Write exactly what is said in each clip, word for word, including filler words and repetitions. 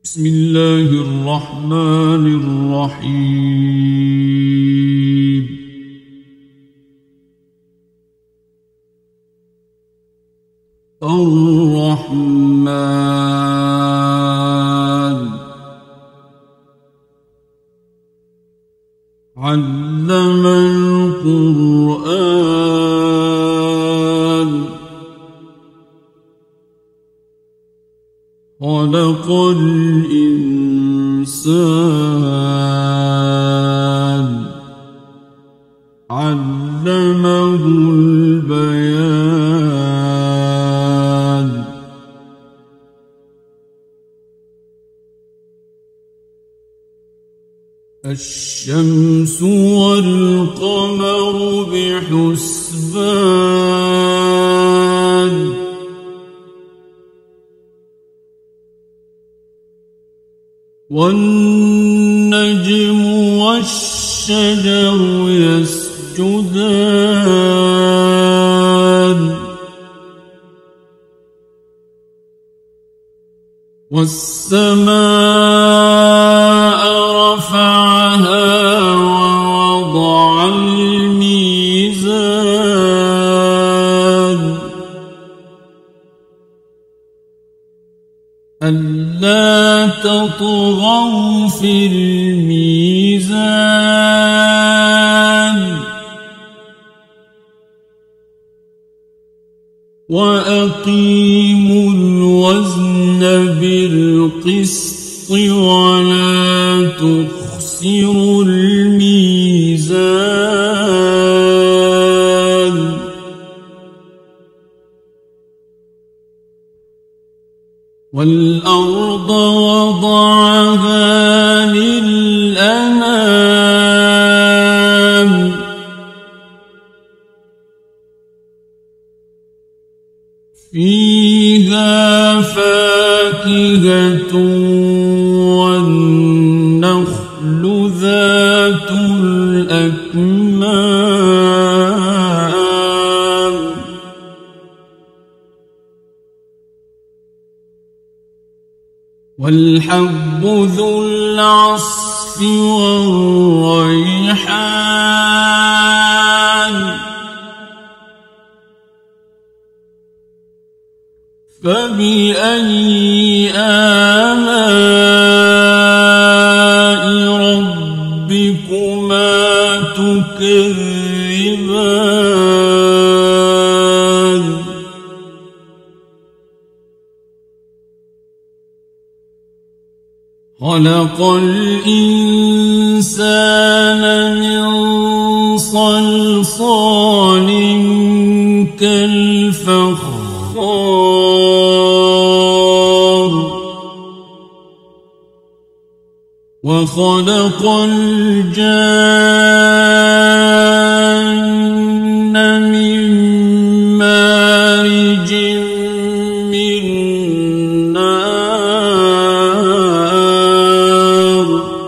بسم الله الرحمن الرحيم. الرحمن علم القرآن خلق الإنسان علمه البيان. الشمس والقمر بحسبان والنجم والشجر يسجدان والسماء رفعها ووضع الميزان ألا تطغوا في الميزان وأقيموا الوزن بالقسط ولا تخسروا الميزان والأرض وضعها للأنام فيها فاكهة والنخل ذات الأكمام والحب ذو العصف والريحان فبأي آلاء ربكما تكذبان خلق الإنسان من صلصال كالفخار وخلق الجان من مارج من نار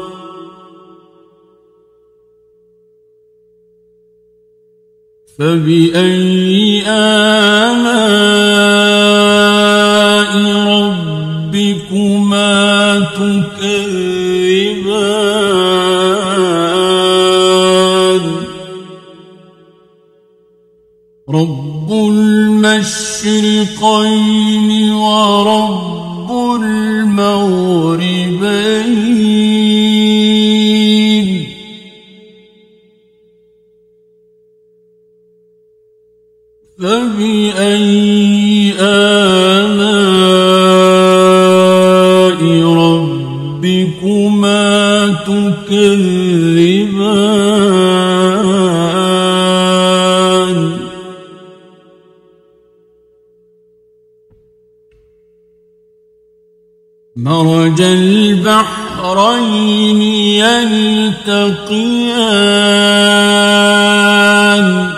فبأي آلاء ربكما تكذبان رب المشرقين ورب المغربين فبأي آلاء ربكما تكذبان مرج البحرين يلتقيان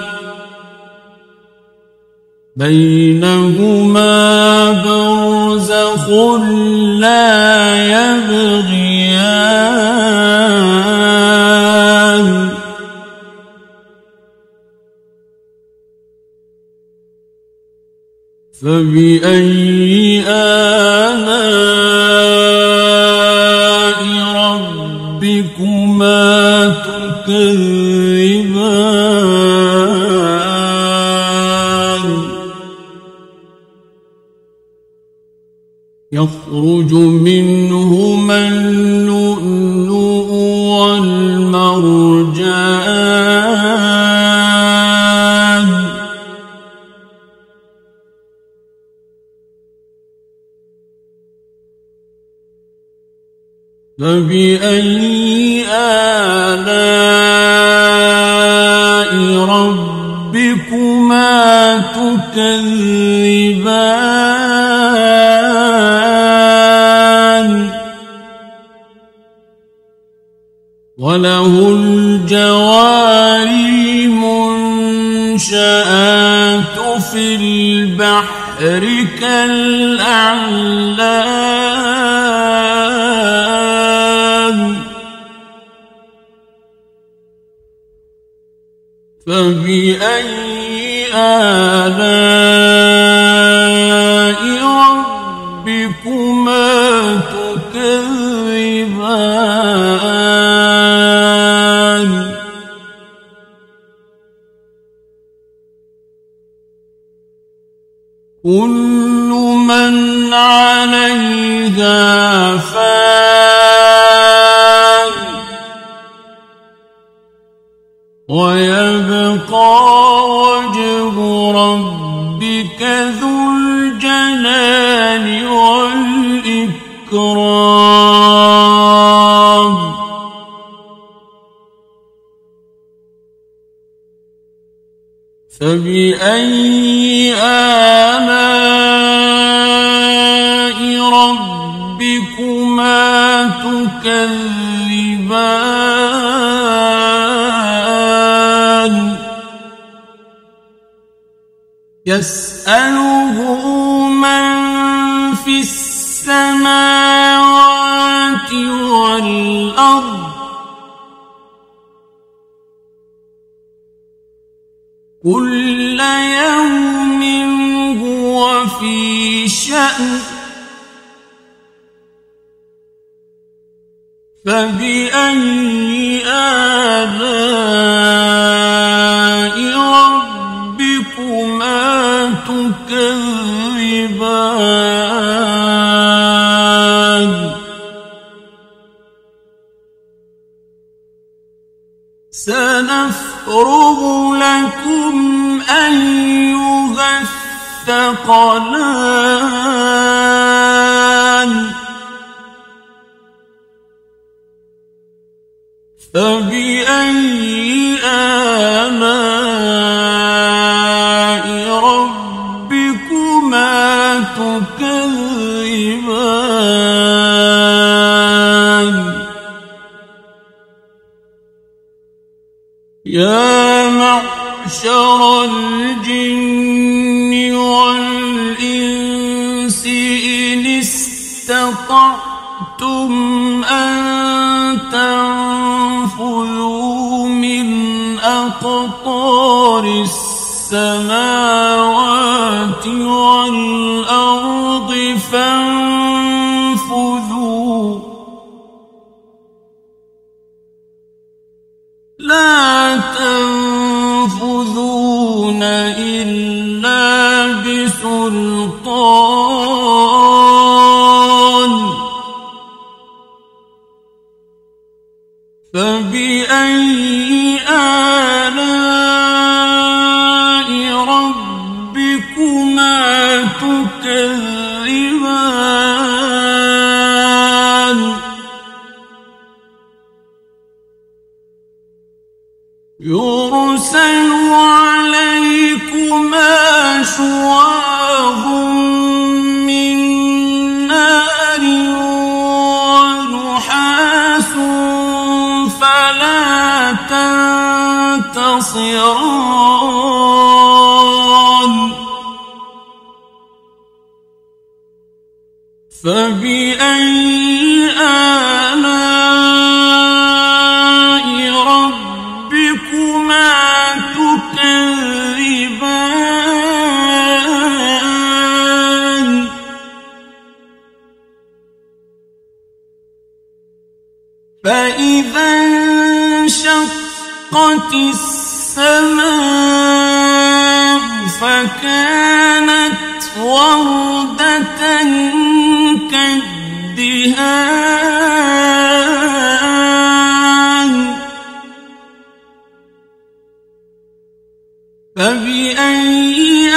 بينهما برزخ لا يبغيان فبأي آلاء ربكما تكذبان يخرج منهما اللؤلؤ والمرجان فبأي آلاء ربكما تكذبان وله الجوار المنشآت في البحر كالأعلام فبأي آلاء ربكما تكذبان كل من عليها فان ويبقى وجه ربك ذو الجلال والإكرام فبأي آلاء ربكما تكذبان يسأله من في السماوات والأرض كل يوم هو في شأن فبأي آلاء ربكما تكذبان سنفرغ لكم أيها الثقلان فبأي آلاء ربكما تكذبان يا معشر الجن والإنس إن استطعتم أن تنفذوا من أقطار السماوات والأرض فانفذوا لا تنفذون إلا بسلطان فبأي آلاء ربكما تكذبان يرسل عليكما شواظ من نار ونحاس فلا تنتصران فبأي آلاء ربكما تكذبان فإذا انشقت السماء فكانت وردة كالدهان فبأي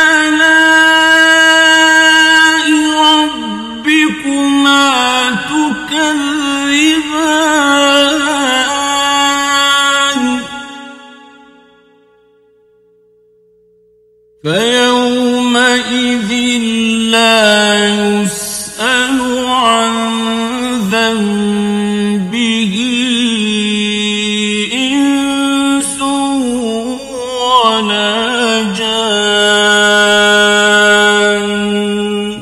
آلاء ربكما تكذبان فيومئذ لا يسأل عن ذنبه إنس ولا جان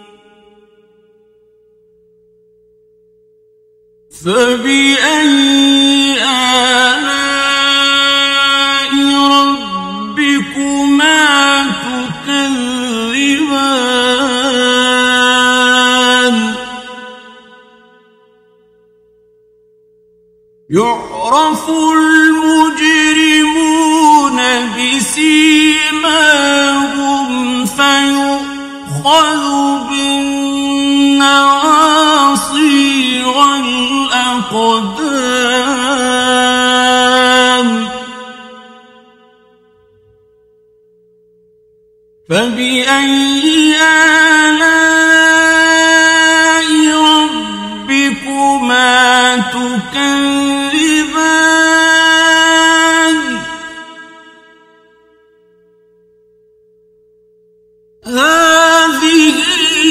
فبأي آلاء ربكما تكذبان يعرف المجرمون بسيماهم فيؤخذ بالنواصي والأقدام فبأي آلاء ربكما تكذبان هذه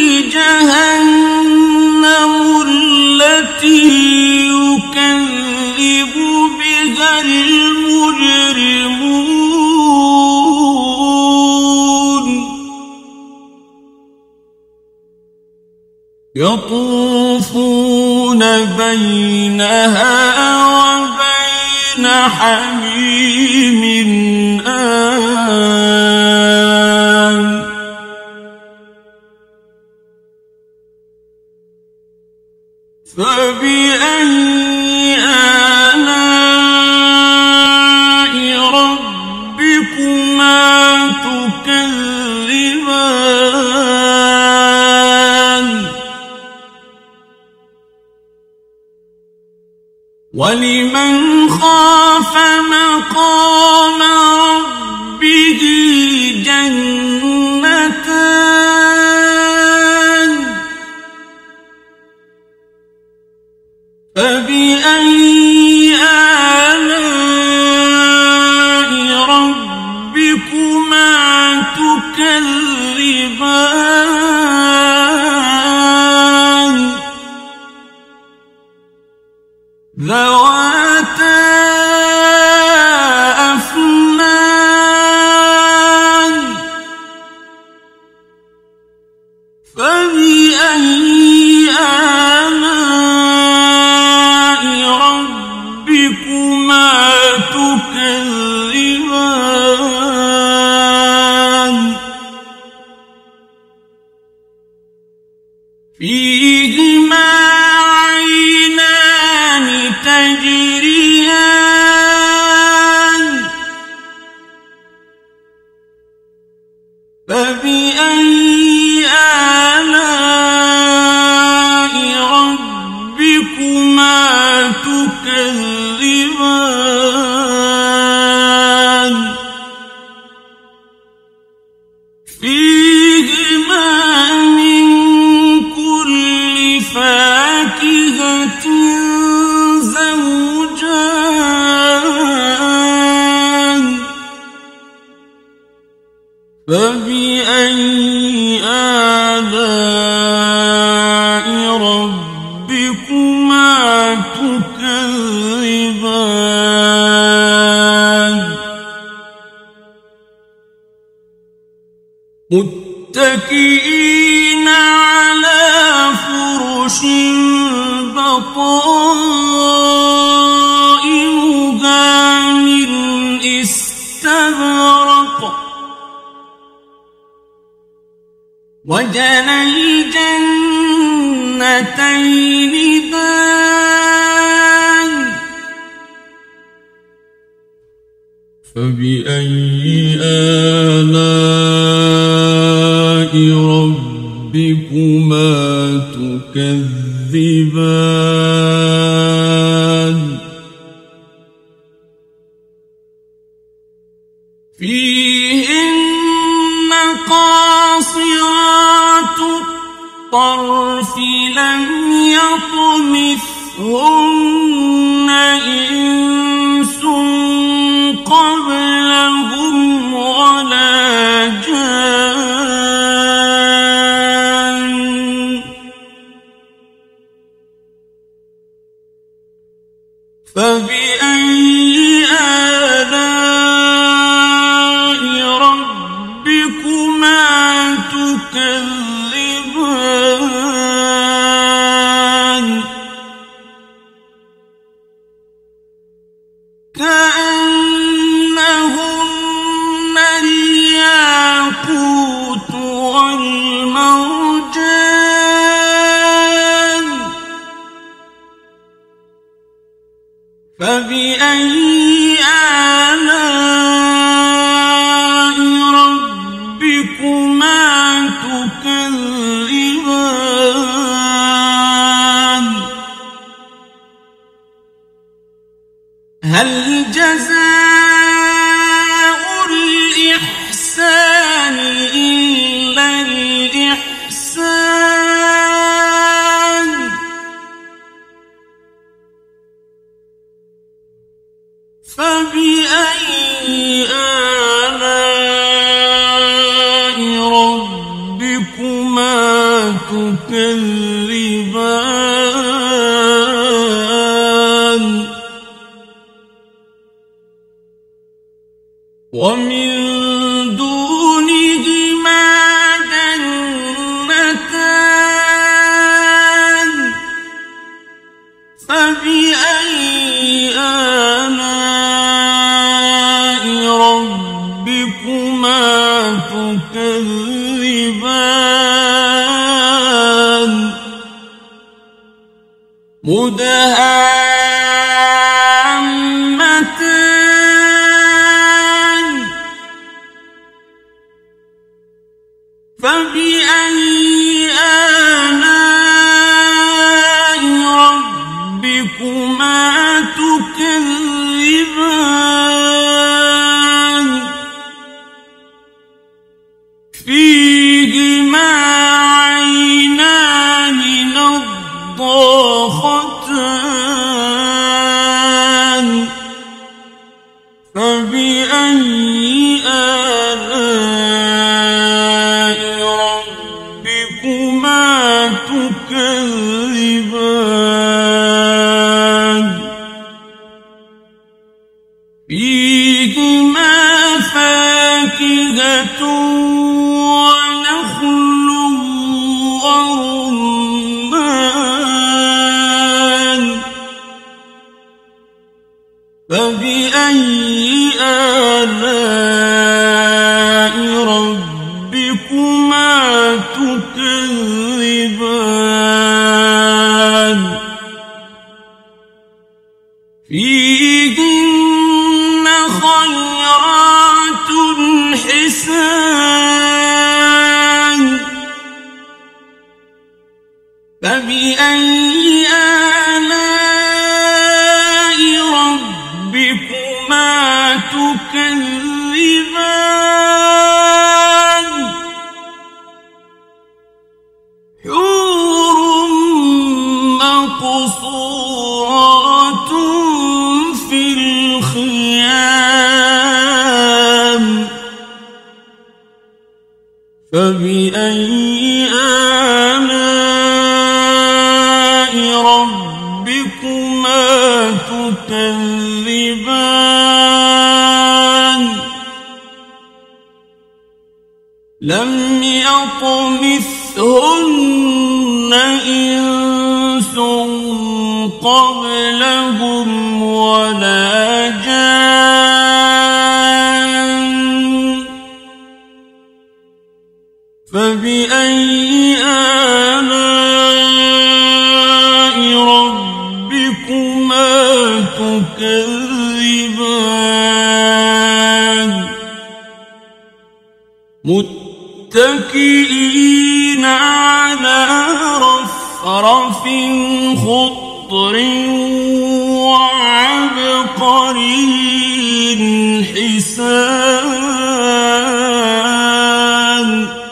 جهنم التي يكذب بها المجرمون يطوفون بينها وبين حميم آن فبأي آلاء ربكما تكذبان ولمن خاف مقام ربه جنتان فبأي آلاء ربكما تكذبان ذواتا أفنان فبأي آلاء ربكما تكذبان فيهما عينان تجريان فبأي آلاء ربكما تكذبان فيهما من كل فاكهة زوجان فبأي آلاء ربكما تكذبان متكئين على فرش بطائنها من استبرق وجنى الجنتين دان فبأي آلاء ربكما تكذبان فيهن قاصرات الطرف لم يطمثهن إنس قبلهم ولا جان فبأي آلاء ربكما تكذبان كأنهن الياقوت والمرجان فبأي آلاء ربكما تكذبان هل جزاء الإحسان إلا الإحسان فبأي آلاء ربكما تكذبان ومن دونهما جنتان فبأي آلاء ربكما تكذبان مدهامتان فبأي آلاء ربكما تكذبان فيهما عينان نضاختان فبأي آلاء ربكما تكذبان فيهما فاكهة ونخل ورمان فبأي آلاء ربكما تكذبان فيهن خيرات حسان فبأي آلاء ربكما تكذبان حور مقصورات في الخيام فبأي آلاء ربكما تكذبان لم يطمثهن إنس قبلهم ولا جان فبأي آلاء ربكما تكذبان متكئين على رفرف خضر وعبقري حسان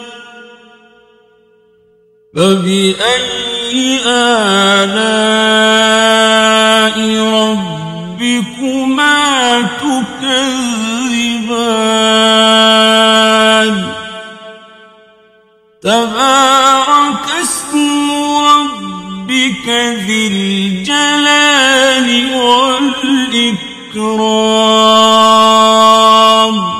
فبأي آلاء ربكما تكذبان تبارك اسم ربك ذي الجلال والإكرام